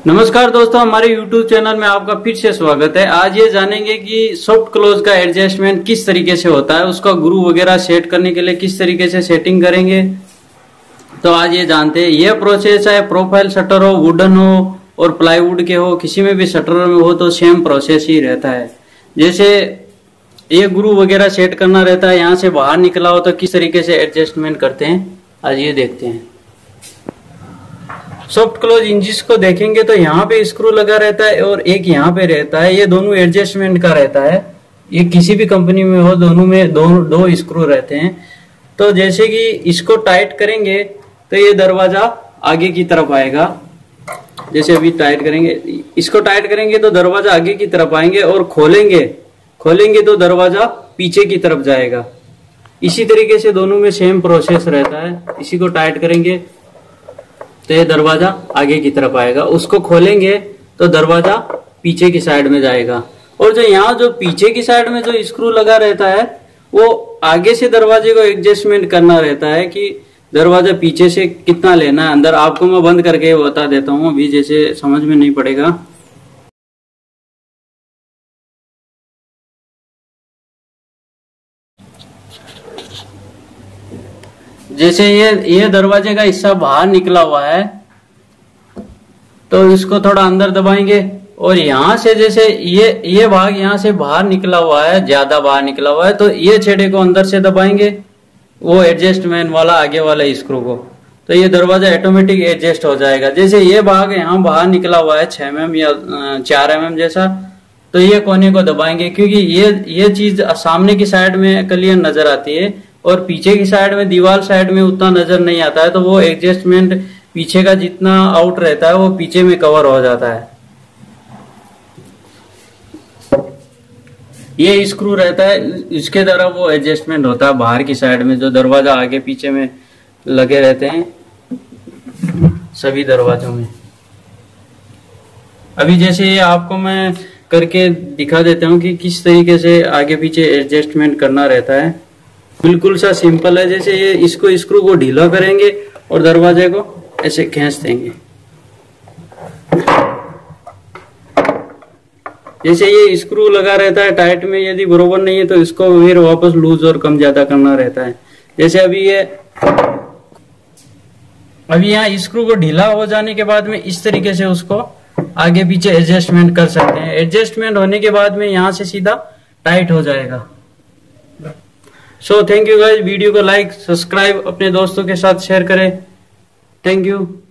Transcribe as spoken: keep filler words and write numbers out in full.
नमस्कार दोस्तों, हमारे YouTube चैनल में आपका फिर से स्वागत है। आज ये जानेंगे कि सॉफ्ट क्लोज का एडजस्टमेंट किस तरीके से होता है, उसका ग्रू वगैरह सेट करने के लिए किस तरीके से सेटिंग करेंगे। तो आज ये जानते हैं। यह प्रोसेस है, प्रोफाइल शटर हो, वुडन हो और प्लाईवुड के हो, किसी में भी शटर में हो तो सेम प्रोसेस ही रहता है। जैसे ये ग्रू वगैरह सेट करना रहता है, यहाँ से बाहर निकला हो तो किस तरीके से एडजस्टमेंट करते हैं, आज ये देखते हैं। सॉफ्ट क्लोज इंजिस को देखेंगे तो यहाँ पे स्क्रू लगा रहता है और एक यहाँ पे रहता है। ये दोनों एडजस्टमेंट का रहता है। ये किसी भी कंपनी में हो, दोनों में दो दो स्क्रू रहते हैं। तो जैसे कि इसको टाइट करेंगे तो ये दरवाजा आगे की तरफ आएगा। जैसे अभी टाइट करेंगे, इसको टाइट करेंगे तो दरवाजा आगे की तरफ आएंगे और खोलेंगे खोलेंगे तो दरवाजा पीछे की तरफ जाएगा। इसी तरीके से दोनों में सेम प्रोसेस रहता है। इसी को टाइट करेंगे तो ये दरवाजा आगे की तरफ आएगा, उसको खोलेंगे तो दरवाजा पीछे की साइड में जाएगा। और जो यहाँ जो पीछे की साइड में जो स्क्रू लगा रहता है वो आगे से दरवाजे को एडजस्टमेंट करना रहता है कि दरवाजा पीछे से कितना लेना है अंदर। आपको मैं बंद करके बता देता हूँ, अभी जैसे समझ में नहीं पड़ेगा। जैसे ये ये दरवाजे का हिस्सा बाहर निकला हुआ है तो इसको थोड़ा अंदर दबाएंगे और यहाँ से जैसे ये ये भाग यहाँ से बाहर निकला हुआ है, ज्यादा बाहर निकला हुआ है, तो ये छेड़े को अंदर से दबाएंगे, वो एडजस्टमेंट वाला आगे वाला स्क्रू को, तो ये दरवाजा ऑटोमेटिक एडजस्ट हो जाएगा। जैसे ये भाग यहाँ बाहर निकला हुआ है छह एम एम या चार एम एम जैसा, तो ये कोने को दबाएंगे क्योंकि ये ये चीज सामने की साइड में क्लियर नजर आती है और पीछे की साइड में, दीवार साइड में उतना नजर नहीं आता है। तो वो एडजस्टमेंट पीछे का जितना आउट रहता है वो पीछे में कवर हो जाता है। ये स्क्रू रहता है, इसके द्वारा वो एडजस्टमेंट होता है बाहर की साइड में, जो दरवाजा आगे पीछे में लगे रहते हैं सभी दरवाजों में। अभी जैसे ये आपको मैं करके दिखा देता हूँ कि किस तरीके से आगे पीछे एडजस्टमेंट करना रहता है। बिल्कुल सा सिंपल है। जैसे ये इसको स्क्रू को ढीला करेंगे और दरवाजे को ऐसे खींच देंगे। जैसे ये स्क्रू लगा रहता है टाइट में, यदि बरोबर नहीं है तो इसको फिर वापस लूज और कम ज्यादा करना रहता है। जैसे अभी ये अभी यहाँ स्क्रू को ढीला हो जाने के बाद में इस तरीके से उसको आगे पीछे एडजस्टमेंट कर सकते हैं। एडजस्टमेंट होने के बाद में यहाँ से सीधा टाइट हो जाएगा। So thank you guys. Video को लाइक, सब्सक्राइब, अपने दोस्तों के साथ शेयर करें। Thank you.